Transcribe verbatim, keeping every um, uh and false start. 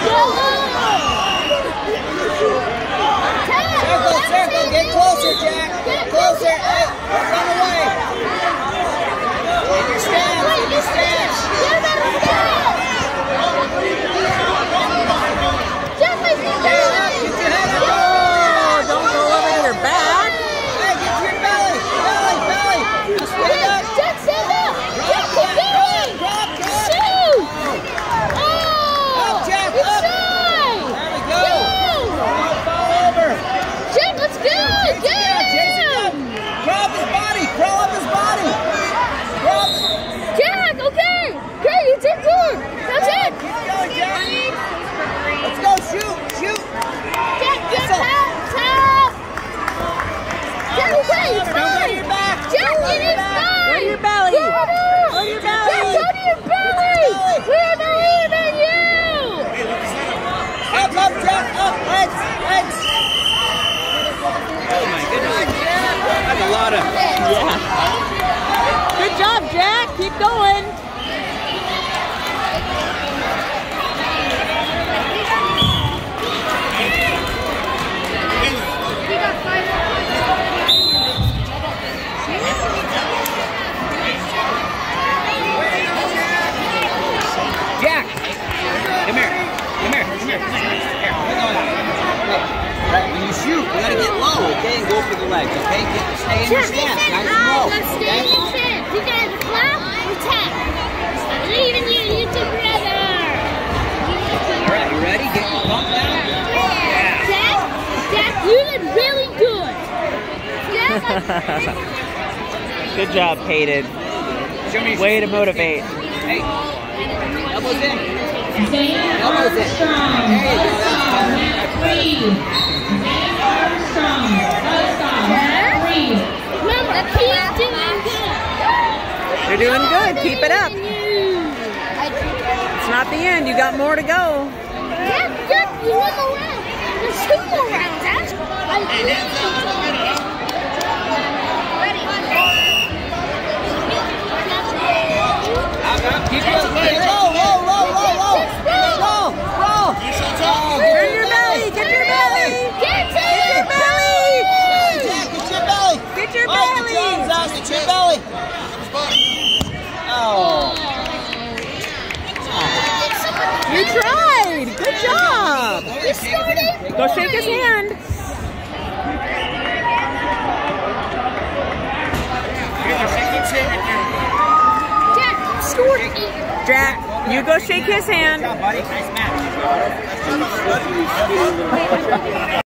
Circle, circle, get closer, Jack. Get closer. Hey, run away. Get your stance, get your stance. Yeah. Good job, Jack. Keep going. Jack, come here. Come here. Come here. Here. When you shoot, you gotta get low, okay, and go for the legs, okay? Get, stay in your stance, nice and low. Let's stay in your stance. You guys clap or tap. I believe in you, you together. All right, you ready? Get your bump down. Yeah. Jack, Jack, you did really good. Jack, Good job, Hayden. Way to motivate. Hey, elbows in. Elbows in. Armstrong, There you go. net three. Dan Armstrong, Buzzsaw, net three. remember, keep doing good. You're doing good. Keep it up. It's not the end. You got more to go. Jack, Jack, you won the round. There's two more rounds, Jack. Keep your legs low, low, low, low, low. Roll, roll. Turn your belly. Get your belly. Get to Your belly. Jack, get your belly. Get your Mike, belly. get your arms out. Get your belly. Oh. You tried. Good job. We started. Go shake his hand. Jack, scored eight. Jack, you go shake his hand. Good job, buddy. Nice match.